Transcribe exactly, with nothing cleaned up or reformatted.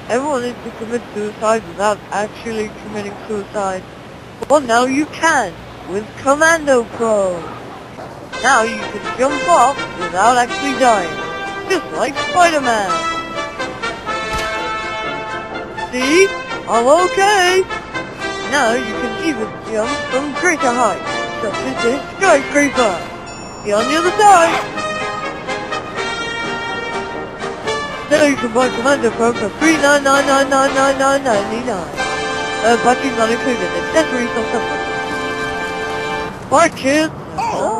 everyone needs to commit suicide without actually committing suicide. Well, now you can, with Commando Pro. Now you can jump off without actually dying, just like Spider-Man. See? I'm okay! Now you can even jump from greater heights, such as this skyscraper. Be on the other side! Now you can buy Commando Pro for three ninety-nine ninety-nine. Uh, batteries not included, accessories or something. Bye kids! Oh.